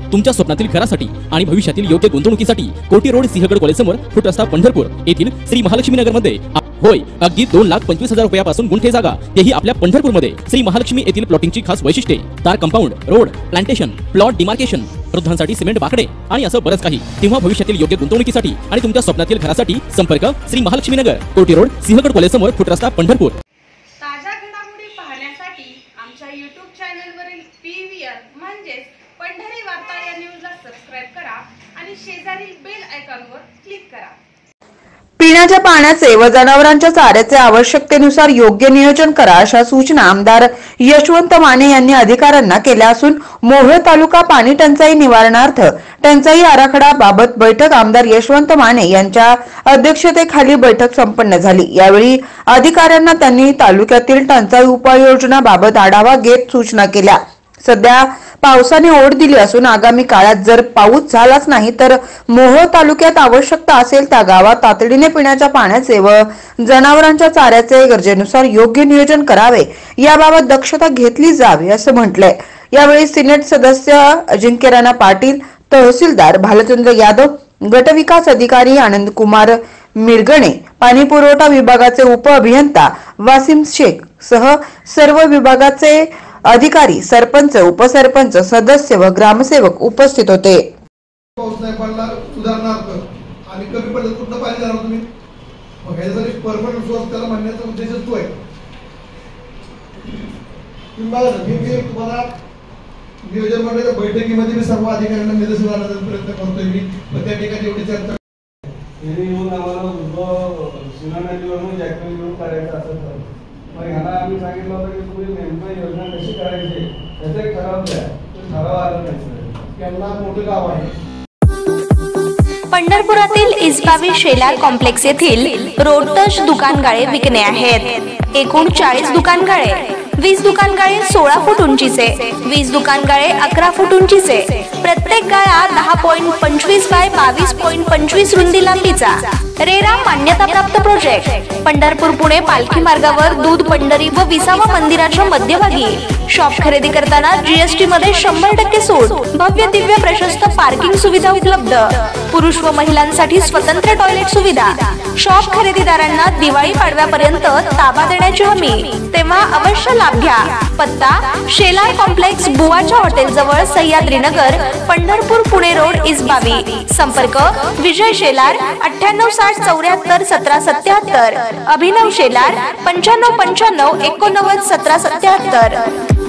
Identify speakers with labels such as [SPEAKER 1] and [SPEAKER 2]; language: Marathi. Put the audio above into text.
[SPEAKER 1] तुमच्या स्वप्नातील घरासाठी आणि भविष्यातील योग्य गुंतवणुकीसाठी कोटी रोड सिंहगड कॉलेजसमोर फुट रस्ता पंढरपूर येथील श्री महालक्ष्मी नगर मध्ये होय, अगदी 2,25,000 रुपयापासून गुंठे जागा, तेही आपल्या पंढरपूरमध्ये श्री महालक्ष्मी येथील प्लॉटिंगची खास वैशिष्ट्ये, तार compound, road, plantation, plot demarcation, वृद्धांसाठी सिमेंट बाकडे आणि असं बरंच काही। तेव्हा भविष्यातील योग्य गुंतवणुकीसाठी आणि तुमच्या स्वप्नातील घरासाठी संपर्क श्री महालक्ष्मी नगर, कोटी रोड, सिंहगड कॉलेजसमोर फुट रस्ता पंढरपूर।
[SPEAKER 2] ताज्या घडामोडी पाहण्यासाठी आमच्या YouTube चॅनलवरील PVR म्हणजेच पंढरी वार्ता या न्यूजला सबस्क्राइब करा आणि शेजारील बेल आयकॉनवर क्लिक करा।
[SPEAKER 3] पिण्याच्या पाण्याचे व जनावरांच्या चाऱ्याचे आवश्यकतेनुसार योग्य नियोजन करा, अशा सूचना आमदार यशवंत माने यांनी अधिकाऱ्यांना केल्या असून मोहोळ तालुका पाणी टंचाई निवारणार्थ टंचाई आराखडा बाबत बैठक आमदार यशवंत माने यांच्या अध्यक्षतेखाली बैठक संपन्न झाली। यावेळी अधिकाऱ्यांना त्यांनी तालुक्यातील टंचाई उपाययोजनाबाबत आढावा घेत सूचना केल्या। सध्या पावसाने ओढ दिली असून आगामी काळात जर पाऊस झालाच नाही तर मोहोळ तालुक्यात आवश्यकता असेल त्या गावात तातडीने पिण्याच्या पाण्याचे व जनावरांच्या चाऱ्याचे गरजेनुसार योग्य नियोजन करावे, याबाबत दक्षता घेतली जावी असं म्हटलंय। यावेळी सिनेट सदस्य अजिंक्य राणा पाटील, तहसीलदार भालचंद्र यादव, गटविकास अधिकारी आनंद कुमार मिरगणे, पाणी पुरवठा विभागाचे उप अभियंता वासिम शेख सह सर्व विभागाचे अधिकारी, सरपंच, उपसरपंच, सदस्य व ग्रामसेवक उपस्थित होते।
[SPEAKER 4] पाऊस नाही पडला उदाहरणार्थ आणि कमी पडलं कुठं पाणी जाणार तुम्ही, मग ह्याच्यासाठी परमनंट सोर्स त्याला म्हणण्याचा उद्देशच तो आहे। तुम्हाला नियोजन मंडळाच्या बैठकीमध्ये मी सर्व अधिकाऱ्यांना निदर्शन आणण्याचा प्रयत्न करतोय मी, पण त्या ठिकाणी एवढी चर्चा
[SPEAKER 5] येऊन आम्हाला सुना नदीवरून जॅकवेल घेऊन करायचं असं मग ह्याला आम्ही सांगितलं होतं की तुम्ही नेमकं योजना कशी करायची त्याचा एक ठराव द्या, ठराव आला नाही। त्यांना मोठं गाव आहे
[SPEAKER 6] पंढरपुरातील इस्बावी शेलार कॉम्प्लेक्स येथील रोड टच दुकानगाळे विकणे आहेत। एकूण 40 दुकानगाळे, 20 दुकानगाळे 16 फूट उंचीचे, 20 दुकानगाळे 11 फूट उंचीचे, प्रत्येक गाळा 10.25 बाय 22.25 रुंदी लांबीचा, रेरा मान्यताप्राप्त प्रोजेक्ट, पंढरपूर पुणे पालखी मार्गावर दूध पंढरी व विसावा मंदिराच्या मध्यभागी। शॉप खरेदी करताना GST मध्ये 100% सूट, भव्य दिव्य प्रशस्त पार्किंग सुविधा उपलब्ध, पुरुष व महिलांसाठी स्वतंत्र टॉयलेट सुविधा। शॉप खरेदीदारांना दिवाळी पाडव्यापर्यंत ताबा देण्याची हमी, तेव्हा अवश्य लाभ घ्या। पत्ता शेलार कॉम्प्लेक्स, बुवाच्या हॉटेल जवळ, सह्याद्री नगर, पंढरपूर पुणे रोड, इस्बावी। संपर्क विजय शेलार 9860 74 17 77, अभिनव शेलार 95 95 89 17 77।